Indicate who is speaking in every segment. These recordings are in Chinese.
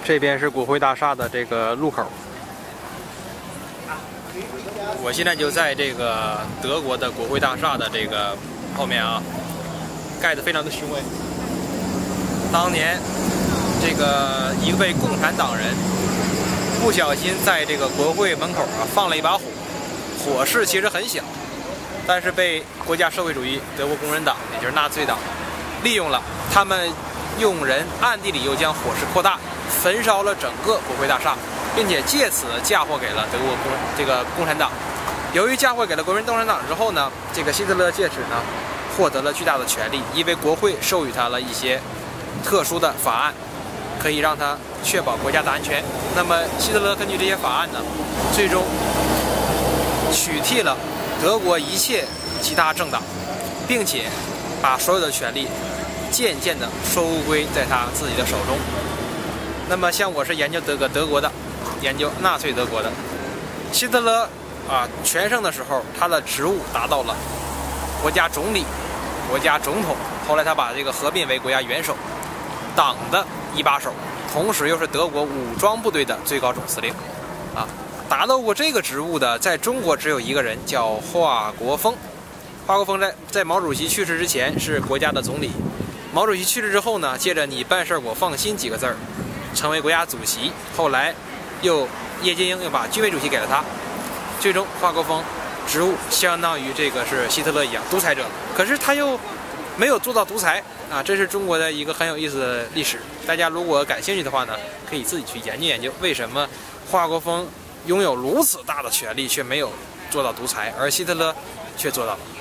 Speaker 1: 这边是国会大厦的这个入口。我现在就在这个德国的国会大厦的这个后面啊，盖得非常的雄伟。当年这个一位共产党人不小心在这个国会门口啊放了一把火，火势其实很小，但是被国家社会主义德国工人党，也就是纳粹党利用了，他们用人暗地里又将火势扩大，焚烧了整个国会大厦，并且借此嫁祸给了德国共产党。由于嫁祸给了国民共产党之后呢，这个希特勒借此呢获得了巨大的权利，因为国会授予他了一些特殊的法案，可以让他确保国家的安全。那么希特勒根据这些法案呢，最终取缔了德国一切其他政党，并且把所有的权利渐渐地收归在他自己的手中。那么像我是研究德国的，研究纳粹德国的，希特勒全盛的时候，他的职务达到了国家总理、国家总统，后来他把这个合并为国家元首，党的一把手，同时又是德国武装部队的最高总司令。达到过这个职务的，在中国只有一个人，叫华国锋。华国锋在毛主席去世之前是国家的总理，毛主席去世之后呢，借着你办事我放心几个字儿，成为国家主席。后来叶剑英又把军委主席给了他。最终，华国锋职务相当于这个是希特勒一样独裁者，可是他又没有做到独裁啊，这是中国的一个很有意思的历史。大家如果感兴趣的话呢，可以自己去研究研究，为什么华国锋拥有如此大的权力却没有做到独裁，而希特勒却做到了。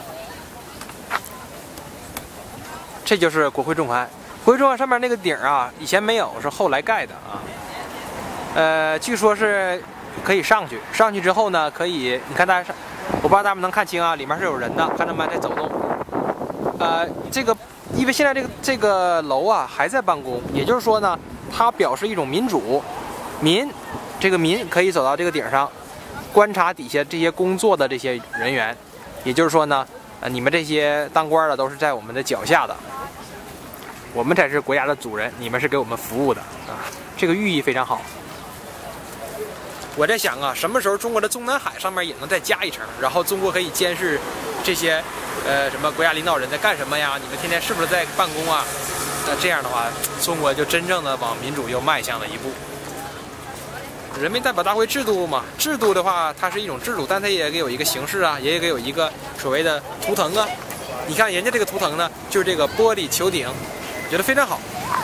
Speaker 1: 这就是国会众馆，国会众馆上面那个顶啊，以前没有，是后来盖的啊。据说是可以上去，上去之后呢，可以你看大家，我不知道大家能看清啊，里面是有人的，看他们在走动。这个因为现在这个楼啊还在办公，也就是说呢，它表示一种民主，这个民可以走到这个顶上，观察底下这些工作的这些人员，也就是说呢，你们这些当官的都是在我们的脚下的，我们才是国家的主人，你们是给我们服务的啊，这个寓意非常好。我在想啊，什么时候中国的中南海上面也能再加一层，然后中国可以监视这些什么国家领导人在干什么呀？你们天天是不是在办公啊？那这样的话，中国就真正的往民主又迈向了一步。人民代表大会制度嘛，制度的话，它是一种制度，但它也有一个形式啊，也有一个所谓的图腾啊。你看人家这个图腾呢，就是这个玻璃球顶，我觉得非常好。